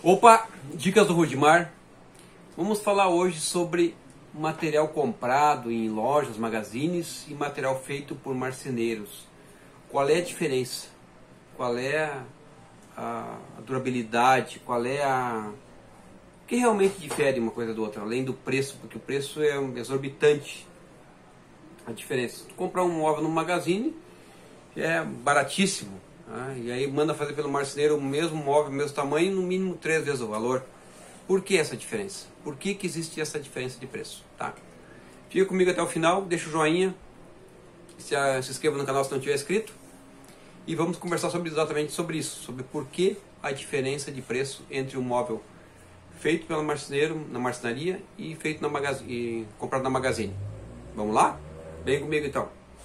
Opa, dicas do Rudimar. Vamos falar hoje sobre material comprado em lojas, magazines e material feito por marceneiros. Qual é a diferença? Qual é a durabilidade? Qual é o que realmente difere uma coisa da outra? Além do preço, porque o preço é exorbitante. A diferença, se tu comprar um móvel no magazine é baratíssimo, tá? E aí manda fazer pelo marceneiro o mesmo móvel, o mesmo tamanho, no mínimo 3 vezes o valor. Por que essa diferença? Por que existe essa diferença de preço? Tá? Fica comigo até o final, deixa o joinha, se inscreva no canal se não tiver inscrito, e vamos conversar exatamente sobre isso, sobre por que a diferença de preço entre um móvel feito pelo marceneiro na marcenaria e feito e comprado na magazine. Vamos lá? Vem comigo então.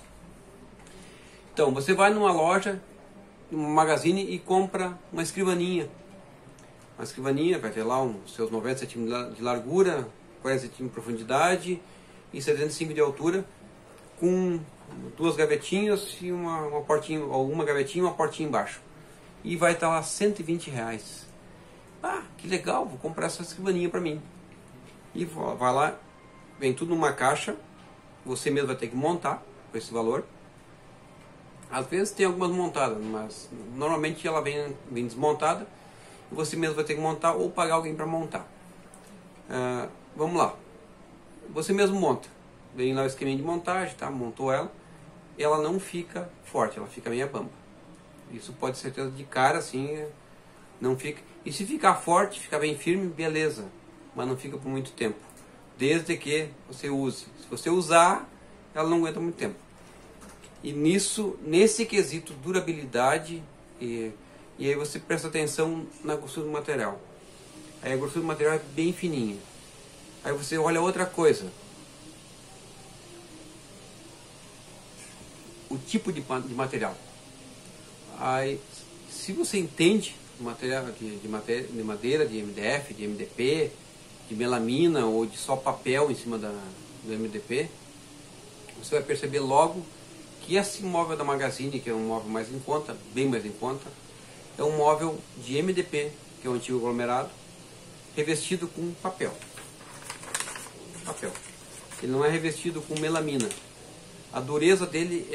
Então, você vai numa loja, num magazine e compra uma escrivaninha. Uma escrivaninha vai ter lá os seus 90 centímetros de largura, 40 centímetros de profundidade e 75 de altura, com duas gavetinhas e uma portinha, ou uma gavetinha e uma portinha embaixo. E vai estar lá R$120. Ah, que legal, vou comprar essa escrivaninha para mim. E vai lá, vem tudo numa caixa, você mesmo vai ter que montar com esse valor. Às vezes tem algumas montadas, mas normalmente ela vem desmontada e você mesmo vai ter que montar ou pagar alguém para montar. Vamos lá, você mesmo monta, vem lá o esqueminha de montagem, tá? Montou ela não fica forte, ela fica meia bamba. Isso pode ser de cara assim, não fica. E se ficar forte, ficar bem firme, beleza, mas não fica por muito tempo, desde que você use. Se você usar, ela não aguenta muito tempo. E nesse quesito durabilidade, e aí você presta atenção na grossura do material. Aí a grossura do material é bem fininha. Aí você olha outra coisa. O tipo de material. Aí, se você entende material de madeira, de MDF, de MDP, de melamina ou de só papel em cima do MDP, você vai perceber logo que esse móvel da Magazine, que é um móvel mais em conta, bem mais em conta, é um móvel de MDP, que é o antigo aglomerado, revestido com papel. Ele não é revestido com melamina. A dureza dele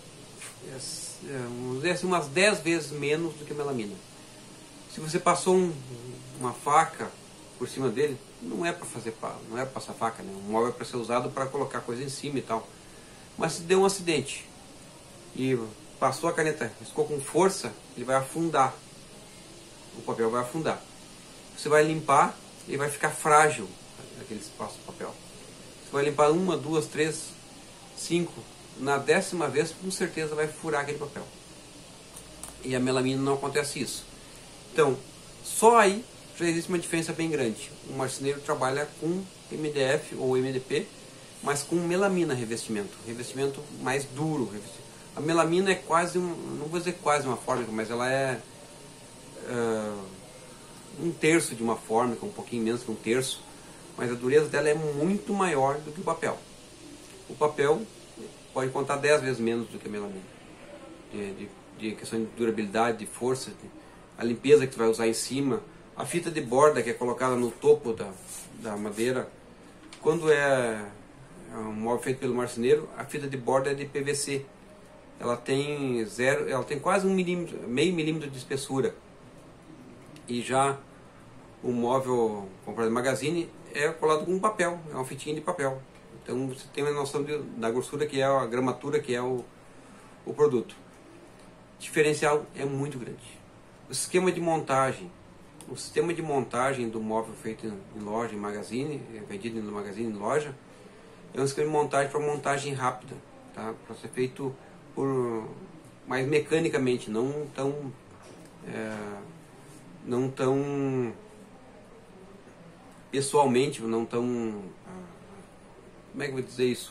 vamos dizer assim, umas 10 vezes menos do que melamina. Se você passou uma faca por cima dele, não é para passar faca, né? O móvel é para ser usado para colocar coisa em cima e tal. Mas se deu um acidente e passou a caneta, riscou com força, ele vai afundar. O papel vai afundar. Você vai limpar, ele vai ficar frágil, aquele espaço do papel. Você vai limpar 1, 2, 3, 5. Na 10ª vez, com certeza vai furar aquele papel. E a melamina não acontece isso. Então, só aí já existe uma diferença bem grande. O marceneiro trabalha com MDF ou MDP, mas com melamina revestimento mais duro. A melamina é quase, não vou dizer quase uma fórmica, mas ela é 1/3 de uma fórmica, um pouquinho menos que 1/3, mas a dureza dela é muito maior do que o papel. O papel pode contar 10 vezes menos do que a melamina, de questão de durabilidade, de força, a limpeza que tu vai usar em cima, a fita de borda que é colocada no topo da madeira. Quando é um móvel feito pelo marceneiro, a fita de borda é de PVC. Ela tem quase meio milímetro de espessura. E já o móvel comprado no magazine é colado com papel, é uma fitinha de papel. Então você tem uma noção da grossura que é a gramatura que é o produto. O diferencial é muito grande. O sistema de montagem do móvel feito em loja, em magazine, vendido no magazine, em loja, é um esquema de montagem para montagem rápida, tá? Para ser feito mais mecanicamente, não tão pessoalmente, não tão, como é que eu vou dizer isso?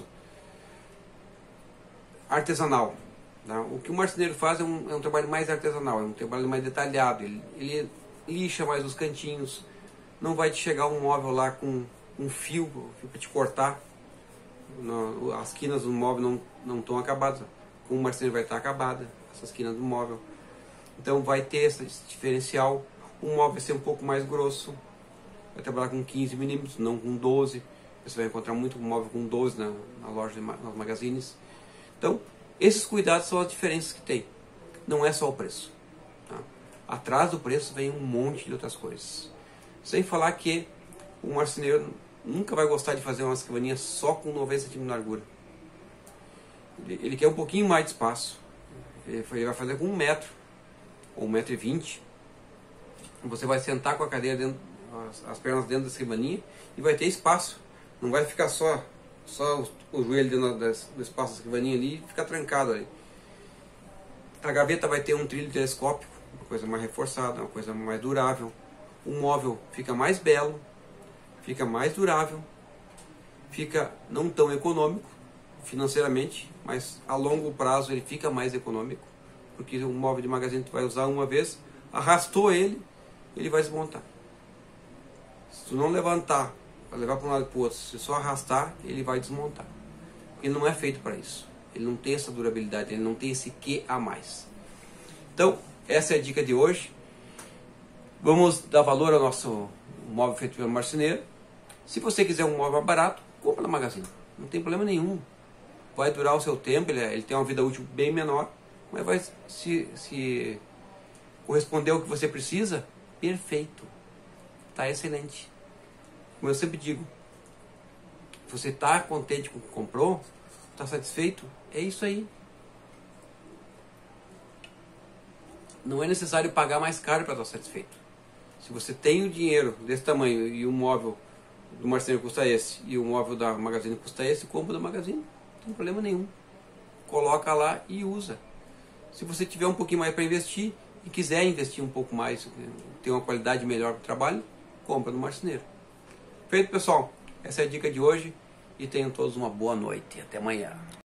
Artesanal. Tá? O que o marceneiro faz é um trabalho mais artesanal, é um trabalho mais detalhado. Ele lixa mais os cantinhos, não vai te chegar um móvel lá com um fio para te cortar. As quinas do móvel não estão acabadas, com o marceneiro vai estar acabada, essas quinas do móvel. Então vai ter esse diferencial. O móvel vai ser um pouco mais grosso, vai trabalhar com 15 milímetros, não com 12. Você vai encontrar muito móvel com 12 na loja, nas magazines. Então, esses cuidados são as diferenças que tem. Não é só o preço. Tá? Atrás do preço vem um monte de outras coisas. Sem falar que o marceneiro nunca vai gostar de fazer uma escrivaninha só com 90 centímetros de largura. Ele quer um pouquinho mais de espaço. Ele vai fazer com 1 metro ou 1,20 m. Você vai sentar com a cadeira dentro, as pernas dentro da escrivaninha e vai ter espaço. Não vai ficar só o joelho dentro do espaço da escrivaninha ali e ficar trancado ali. A gaveta vai ter um trilho telescópico, uma coisa mais reforçada, uma coisa mais durável. O móvel fica mais belo, fica mais durável, fica não tão econômico financeiramente, mas a longo prazo ele fica mais econômico, porque o móvel de magazine tu vai usar uma vez, arrastou ele vai desmontar. Se tu não levantar, para levar para um lado e para o outro, se só arrastar, ele vai desmontar. Porque ele não é feito para isso. Ele não tem essa durabilidade, ele não tem esse quê a mais. Então, essa é a dica de hoje. Vamos dar valor ao nosso móvel feito pelo marceneiro. Se você quiser um móvel barato, compra na Magazine. Não tem problema nenhum. Vai durar o seu tempo, ele tem uma vida útil bem menor, mas vai se corresponder ao que você precisa, perfeito. Está excelente. Como eu sempre digo, se você está contente com o que comprou, está satisfeito, é isso aí. Não é necessário pagar mais caro para estar satisfeito. Se você tem o dinheiro desse tamanho e o móvel do marceneiro custa esse e o móvel da Magazine custa esse, compra da Magazine, não tem problema nenhum. Coloca lá e usa. Se você tiver um pouquinho mais para investir e quiser investir um pouco mais, ter uma qualidade melhor para o trabalho, compra no marceneiro. Feito, pessoal? Essa é a dica de hoje e tenham todos uma boa noite. Até amanhã.